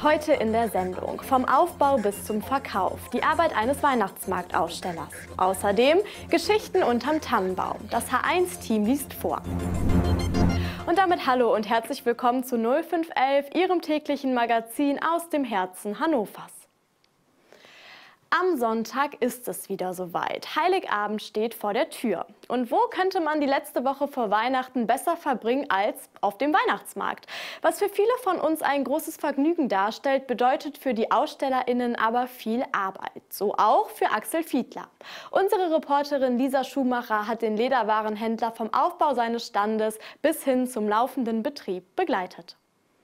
Heute in der Sendung vom Aufbau bis zum Verkauf, die Arbeit eines Weihnachtsmarktausstellers. Außerdem Geschichten unterm Tannenbaum. Das H1-Team liest vor. Und damit hallo und herzlich willkommen zu 0511, Ihrem täglichen Magazin aus dem Herzen Hannovers. Am Sonntag ist es wieder soweit. Heiligabend steht vor der Tür. Und wo könnte man die letzte Woche vor Weihnachten besser verbringen als auf dem Weihnachtsmarkt? Was für viele von uns ein großes Vergnügen darstellt, bedeutet für die AusstellerInnen aber viel Arbeit. So auch für Axel Fiedler. Unsere Reporterin Lisa Schumacher hat den Lederwarenhändler vom Aufbau seines Standes bis hin zum laufenden Betrieb begleitet.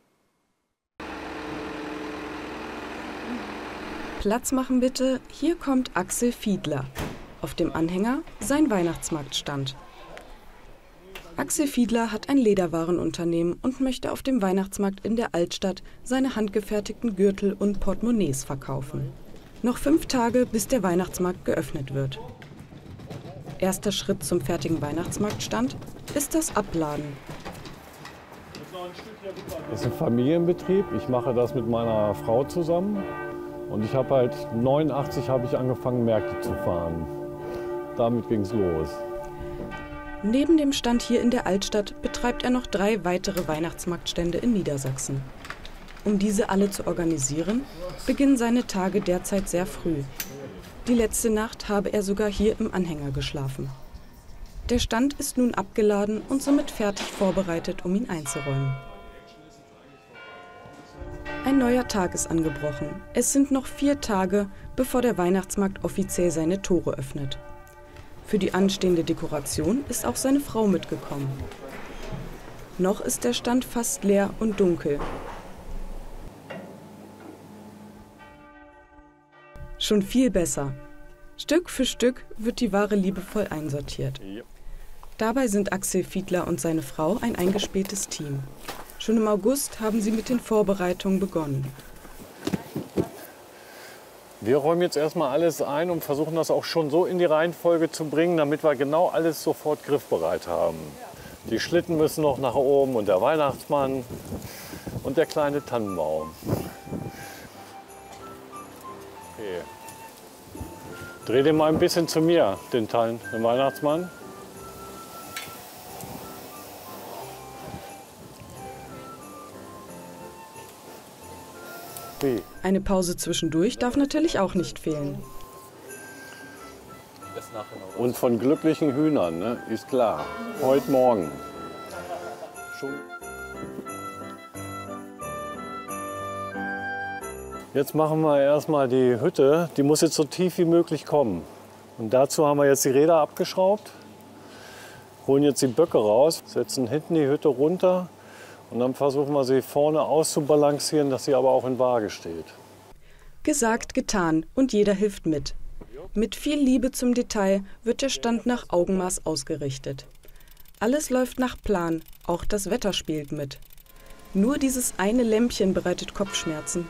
Platz machen bitte, hier kommt Axel Fiedler. Auf dem Anhänger sein Weihnachtsmarktstand. Axel Fiedler hat ein Lederwarenunternehmen und möchte auf dem Weihnachtsmarkt in der Altstadt seine handgefertigten Gürtel und Portemonnaies verkaufen. Noch 5 Tage, bis der Weihnachtsmarkt geöffnet wird. Erster Schritt zum fertigen Weihnachtsmarktstand ist das Abladen. Das ist ein Familienbetrieb. Ich mache das mit meiner Frau zusammen. Und ich habe 89 habe ich angefangen, Märkte zu fahren. Damit ging es los. Neben dem Stand hier in der Altstadt betreibt er noch 3 weitere Weihnachtsmarktstände in Niedersachsen. Um diese alle zu organisieren, beginnen seine Tage derzeit sehr früh. Die letzte Nacht habe er sogar hier im Anhänger geschlafen. Der Stand ist nun abgeladen und somit fertig vorbereitet, um ihn einzuräumen. Ein neuer Tag ist angebrochen. Es sind noch 4 Tage, bevor der Weihnachtsmarkt offiziell seine Tore öffnet. Für die anstehende Dekoration ist auch seine Frau mitgekommen. Noch ist der Stand fast leer und dunkel. Schon viel besser. Stück für Stück wird die Ware liebevoll einsortiert. Dabei sind Axel Fiedler und seine Frau ein eingespieltes Team. Schon im August haben sie mit den Vorbereitungen begonnen. Wir räumen jetzt erstmal alles ein und versuchen das auch schon so in die Reihenfolge zu bringen, damit wir genau alles sofort griffbereit haben. Die Schlitten müssen noch nach oben und der Weihnachtsmann und der kleine Tannenbaum. Okay. Dreh den mal ein bisschen zu mir, den Weihnachtsmann. Eine Pause zwischendurch darf natürlich auch nicht fehlen. Und von glücklichen Hühnern, ne? Ist klar. Heute Morgen. Jetzt machen wir erstmal die Hütte. Die muss jetzt so tief wie möglich kommen. Und dazu haben wir jetzt die Räder abgeschraubt, holen jetzt die Böcke raus, setzen hinten die Hütte runter. Und dann versuchen wir sie vorne auszubalancieren, dass sie aber auch in Waage steht. Gesagt, getan und jeder hilft mit. Mit viel Liebe zum Detail wird der Stand nach Augenmaß ausgerichtet. Alles läuft nach Plan, auch das Wetter spielt mit. Nur dieses eine Lämpchen bereitet Kopfschmerzen.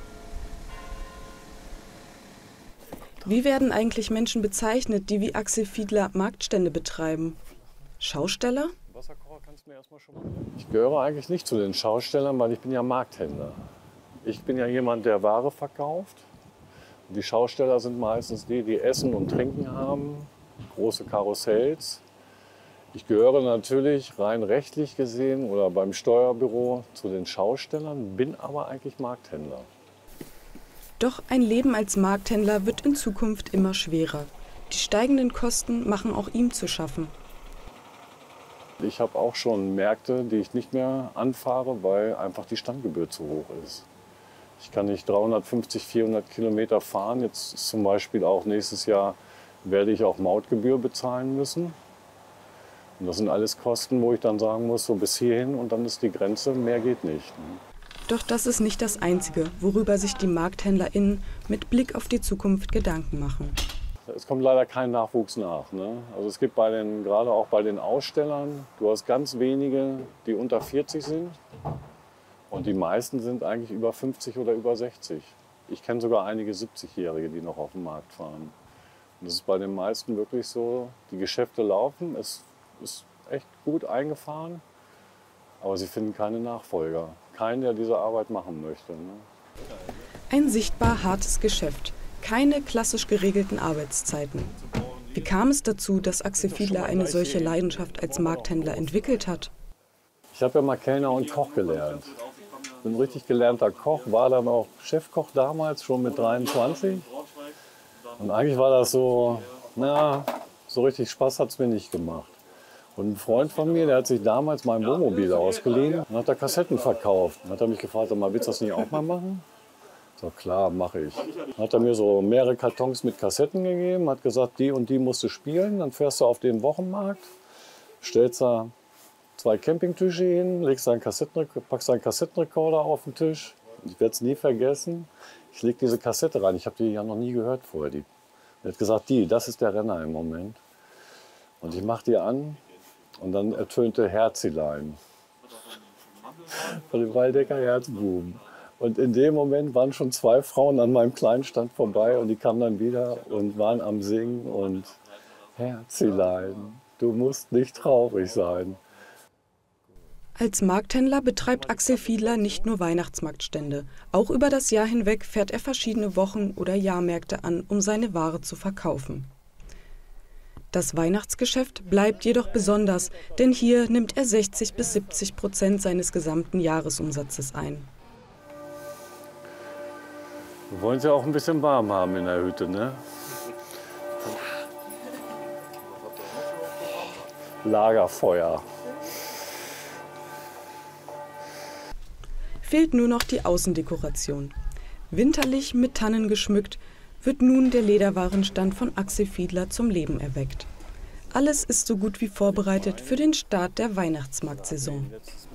Wie werden eigentlich Menschen bezeichnet, die wie Axel Fiedler Marktstände betreiben? Schausteller? Ich gehöre eigentlich nicht zu den Schaustellern, weil ich bin ja Markthändler. Ich bin ja jemand, der Ware verkauft. Und die Schausteller sind meistens die, die Essen und Trinken haben, große Karussells. Ich gehöre natürlich rein rechtlich gesehen oder beim Steuerbüro zu den Schaustellern, bin aber eigentlich Markthändler. Doch ein Leben als Markthändler wird in Zukunft immer schwerer. Die steigenden Kosten machen auch ihm zu schaffen. Ich habe auch schon Märkte, die ich nicht mehr anfahre, weil einfach die Standgebühr zu hoch ist. Ich kann nicht 350, 400 Kilometer fahren. Jetzt zum Beispiel auch nächstes Jahr werde ich auch Mautgebühr bezahlen müssen. Und das sind alles Kosten, wo ich dann sagen muss, so bis hierhin und dann ist die Grenze, mehr geht nicht. Doch das ist nicht das Einzige, worüber sich die MarkthändlerInnen mit Blick auf die Zukunft Gedanken machen. Es kommt leider kein Nachwuchs nach. Ne? Also es gibt gerade auch bei den Ausstellern, du hast ganz wenige, die unter 40 sind. Und die meisten sind eigentlich über 50 oder über 60. Ich kenne sogar einige 70-Jährige, die noch auf den Markt fahren. Und das ist bei den meisten wirklich so, die Geschäfte laufen, es ist echt gut eingefahren, aber sie finden keine Nachfolger. Keinen, der diese Arbeit machen möchte. Ne? Ein sichtbar hartes Geschäft, keine klassisch geregelten Arbeitszeiten. Wie kam es dazu, dass Axel Fiedler eine solche Leidenschaft als Markthändler entwickelt hat? Ich habe ja mal Kellner und Koch gelernt. Ich bin ein richtig gelernter Koch, war dann auch Chefkoch damals, schon mit 23. Und eigentlich war das so, so richtig Spaß hat es mir nicht gemacht. Und ein Freund von mir, der hat sich damals mein Wohnmobil ausgeliehen und hat da Kassetten verkauft. Dann hat er mich gefragt, willst du das nicht auch mal machen? So, klar, mache ich. Dann hat er mir so mehrere Kartons mit Kassetten gegeben, hat gesagt, die und die musst du spielen. Dann fährst du auf den Wochenmarkt, stellst da 2 Campingtische hin, packst deinen Kassettenrekorder auf den Tisch. Ich werde es nie vergessen. Ich lege diese Kassette rein. Ich habe die ja noch nie gehört vorher. Er hat gesagt, das ist der Renner im Moment. Und ich mache die an und dann ertönte Herzilein. Von dem Waldecker Herzbuben. Und in dem Moment waren schon 2 Frauen an meinem kleinen Stand vorbei und die kamen dann wieder und waren am Singen und Herzilein, du musst nicht traurig sein. Als Markthändler betreibt Axel Fiedler nicht nur Weihnachtsmarktstände. Auch über das Jahr hinweg fährt er verschiedene Wochen- oder Jahrmärkte an, um seine Ware zu verkaufen. Das Weihnachtsgeschäft bleibt jedoch besonders, denn hier nimmt er 60–70% seines gesamten Jahresumsatzes ein. Wir wollen es ja auch ein bisschen warm haben in der Hütte, ne? Lagerfeuer. Fehlt nur noch die Außendekoration. Winterlich mit Tannen geschmückt, wird nun der Lederwarenstand von Axel Fiedler zum Leben erweckt. Alles ist so gut wie vorbereitet für den Start der Weihnachtsmarktsaison.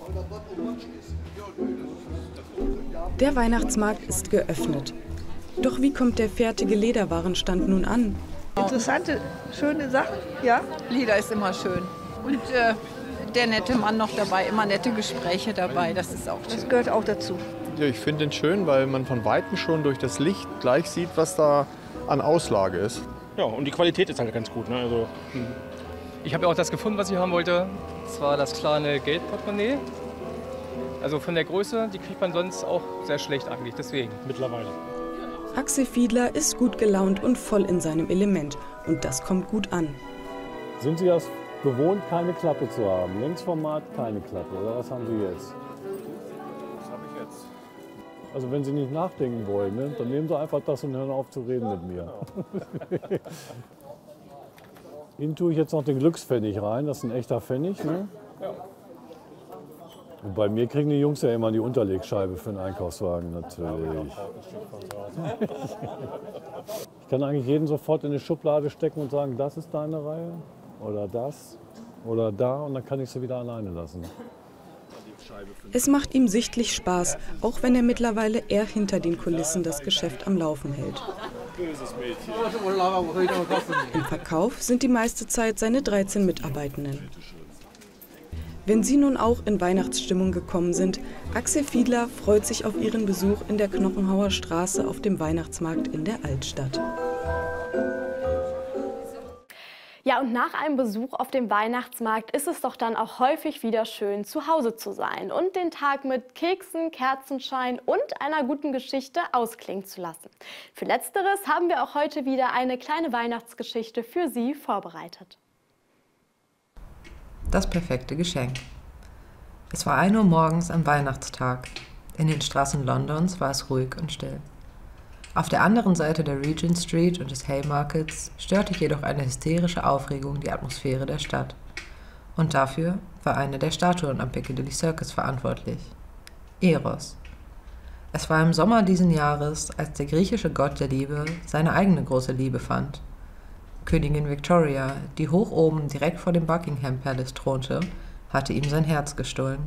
Der Weihnachtsmarkt ist geöffnet. Doch wie kommt der fertige Lederwarenstand nun an? Interessante, schöne Sachen, ja. Lieder ist immer schön. Und der nette Mann noch dabei, immer nette Gespräche dabei, das ist auch schön. Das gehört auch dazu. Ja, ich finde den schön, weil man von Weitem schon durch das Licht gleich sieht, was da an Auslage ist. Ja, und die Qualität ist halt ganz gut. Ne? Also, ich habe ja auch das gefunden, was ich haben wollte. Das war das kleine Geldportemonnaie. Also von der Größe, die kriegt man sonst auch sehr schlecht eigentlich, deswegen. mittlerweile. Axel Fiedler ist gut gelaunt und voll in seinem Element. Und das kommt gut an. Sind Sie das gewohnt, keine Klappe zu haben? Längsformat, keine Klappe, oder was haben Sie jetzt? Das habe ich jetzt. Also wenn Sie nicht nachdenken wollen, ne, dann nehmen Sie einfach das und hören auf zu reden mit mir. Ihnen tue ich jetzt noch den Glückspfennig rein, das ist ein echter Pfennig. Ne? Und bei mir kriegen die Jungs ja immer die Unterlegscheibe für den Einkaufswagen natürlich. Ich kann eigentlich jeden sofort in die Schublade stecken und sagen, das ist deine Reihe oder das oder da und dann kann ich sie wieder alleine lassen. Es macht ihm sichtlich Spaß, auch wenn er mittlerweile eher hinter den Kulissen das Geschäft am Laufen hält. Im Verkauf sind die meiste Zeit seine 13 Mitarbeitenden. Wenn Sie nun auch in Weihnachtsstimmung gekommen sind, Axel Fiedler freut sich auf Ihren Besuch in der Knochenhauer Straße auf dem Weihnachtsmarkt in der Altstadt. Ja, und nach einem Besuch auf dem Weihnachtsmarkt ist es doch dann auch häufig wieder schön, zu Hause zu sein und den Tag mit Keksen, Kerzenschein und einer guten Geschichte ausklingen zu lassen. Für Letzteres haben wir auch heute wieder eine kleine Weihnachtsgeschichte für Sie vorbereitet. Das perfekte Geschenk. Es war 1 Uhr morgens am Weihnachtstag. In den Straßen Londons war es ruhig und still. Auf der anderen Seite der Regent Street und des Haymarkets störte jedoch eine hysterische Aufregung die Atmosphäre der Stadt. Und dafür war eine der Statuen am Piccadilly Circus verantwortlich. Eros. Es war im Sommer diesen Jahres, als der griechische Gott der Liebe seine eigene große Liebe fand. Königin Victoria, die hoch oben direkt vor dem Buckingham Palace thronte, hatte ihm sein Herz gestohlen.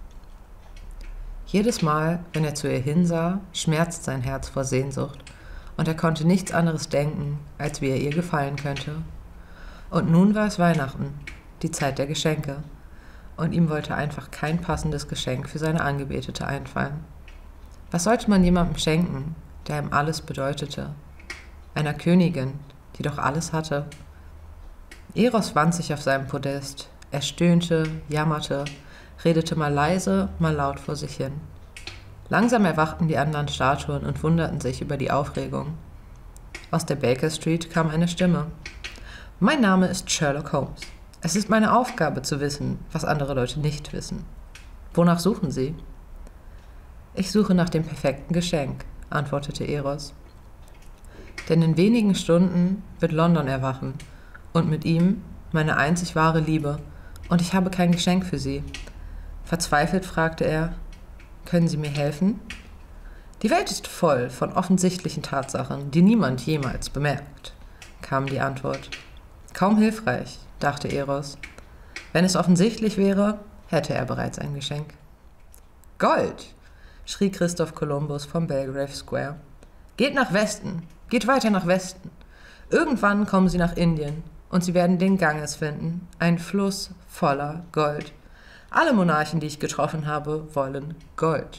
Jedes Mal, wenn er zu ihr hinsah, schmerzte sein Herz vor Sehnsucht und er konnte nichts anderes denken, als wie er ihr gefallen könnte. Und nun war es Weihnachten, die Zeit der Geschenke, und ihm wollte einfach kein passendes Geschenk für seine Angebetete einfallen. Was sollte man jemandem schenken, der ihm alles bedeutete? Einer Königin, die doch alles hatte. Eros wand sich auf seinem Podest. Er stöhnte, jammerte, redete mal leise, mal laut vor sich hin. Langsam erwachten die anderen Statuen und wunderten sich über die Aufregung. Aus der Baker Street kam eine Stimme. »Mein Name ist Sherlock Holmes. Es ist meine Aufgabe zu wissen, was andere Leute nicht wissen. Wonach suchen Sie?« »Ich suche nach dem perfekten Geschenk«, antwortete Eros. »Denn in wenigen Stunden wird London erwachen und mit ihm meine einzig wahre Liebe, und ich habe kein Geschenk für Sie.« Verzweifelt fragte er, »Können Sie mir helfen?« »Die Welt ist voll von offensichtlichen Tatsachen, die niemand jemals bemerkt«, kam die Antwort. Kaum hilfreich, dachte Eros. Wenn es offensichtlich wäre, hätte er bereits ein Geschenk. »Gold«, schrie Christoph Kolumbus vom Belgrave Square. »Geht nach Westen, geht weiter nach Westen. Irgendwann kommen Sie nach Indien und Sie werden den Ganges finden, einen Fluss voller Gold. Alle Monarchen, die ich getroffen habe, wollen Gold.«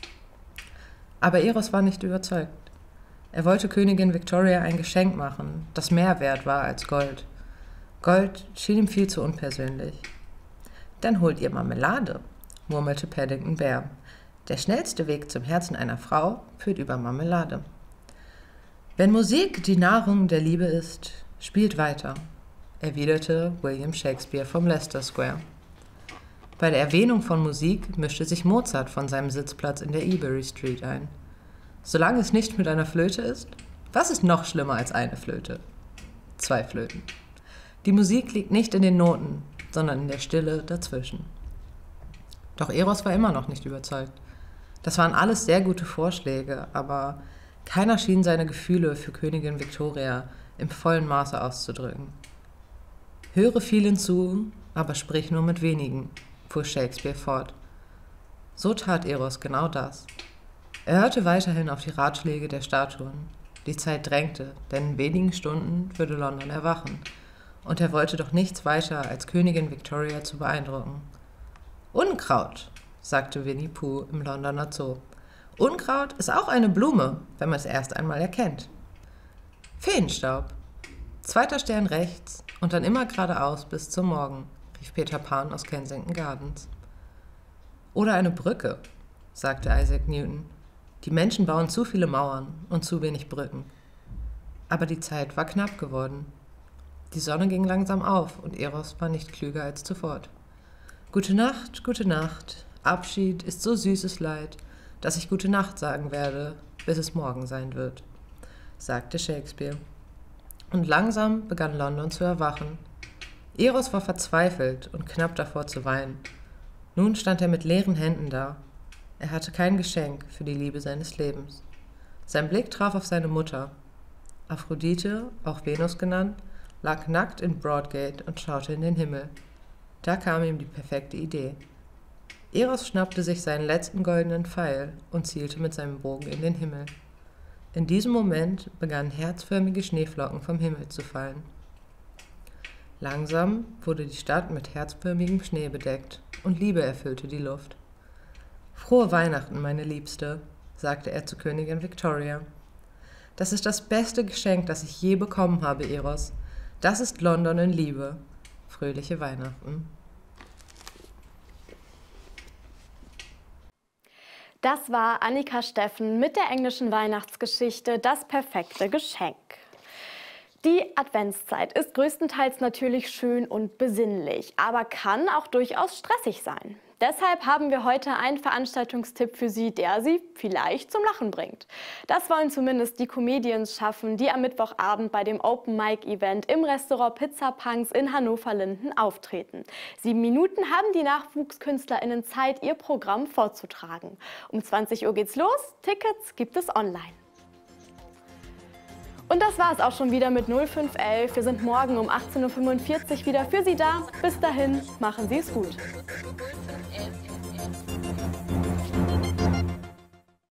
Aber Eros war nicht überzeugt. Er wollte Königin Victoria ein Geschenk machen, das mehr wert war als Gold. Gold schien ihm viel zu unpersönlich. »Dann holt ihr Marmelade«, murmelte Paddington Bear. »Der schnellste Weg zum Herzen einer Frau führt über Marmelade.« »Wenn Musik die Nahrung der Liebe ist, spielt weiter«, erwiderte William Shakespeare vom Leicester Square. Bei der Erwähnung von Musik mischte sich Mozart von seinem Sitzplatz in der Ebury Street ein. Solange es nicht mit einer Flöte ist, was ist noch schlimmer als eine Flöte? 2 Flöten. Die Musik liegt nicht in den Noten, sondern in der Stille dazwischen. Doch Eros war immer noch nicht überzeugt. Das waren alles sehr gute Vorschläge, aber keiner schien seine Gefühle für Königin Victoria im vollen Maße auszudrücken. »Höre vielen zu, aber sprich nur mit wenigen«, fuhr Shakespeare fort. So tat Eros genau das. Er hörte weiterhin auf die Ratschläge der Statuen. Die Zeit drängte, denn in wenigen Stunden würde London erwachen, und er wollte doch nichts weiter, als Königin Victoria zu beeindrucken. »Unkraut«, sagte Winnie Pooh im Londoner Zoo. »Unkraut ist auch eine Blume, wenn man es erst einmal erkennt.« »Feenstaub. 2. Stern rechts und dann immer geradeaus bis zum Morgen«, rief Peter Pan aus Kensington Gardens. »Oder eine Brücke«, sagte Isaac Newton. »Die Menschen bauen zu viele Mauern und zu wenig Brücken.« Aber die Zeit war knapp geworden. Die Sonne ging langsam auf und Eros war nicht klüger als zuvor. »Gute Nacht, Abschied ist so süßes Leid, dass ich gute Nacht sagen werde, bis es morgen sein wird«, sagte Shakespeare. Und langsam begann London zu erwachen. Eros war verzweifelt und knapp davor zu weinen. Nun stand er mit leeren Händen da. Er hatte kein Geschenk für die Liebe seines Lebens. Sein Blick traf auf seine Mutter. Aphrodite, auch Venus genannt, lag nackt in Broadgate und schaute in den Himmel. Da kam ihm die perfekte Idee. Eros schnappte sich seinen letzten goldenen Pfeil und zielte mit seinem Bogen in den Himmel. In diesem Moment begannen herzförmige Schneeflocken vom Himmel zu fallen. Langsam wurde die Stadt mit herzförmigem Schnee bedeckt und Liebe erfüllte die Luft. »Frohe Weihnachten, meine Liebste«, sagte er zu Königin Victoria. »Das ist das beste Geschenk, das ich je bekommen habe, Eros. Das ist London in Liebe. Fröhliche Weihnachten.« Das war Annika Steffen mit der englischen Weihnachtsgeschichte Das perfekte Geschenk. Die Adventszeit ist größtenteils natürlich schön und besinnlich, aber kann auch durchaus stressig sein. Deshalb haben wir heute einen Veranstaltungstipp für Sie, der Sie vielleicht zum Lachen bringt. Das wollen zumindest die Comedians schaffen, die am Mittwochabend bei dem Open-Mic-Event im Restaurant Pizza Punks in Hannover-Linden auftreten. 7 Minuten haben die NachwuchskünstlerInnen Zeit, ihr Programm vorzutragen. Um 20 Uhr geht's los, Tickets gibt es online. Und das war es auch schon wieder mit 0511. Wir sind morgen um 18:45 Uhr wieder für Sie da. Bis dahin, machen Sie es gut.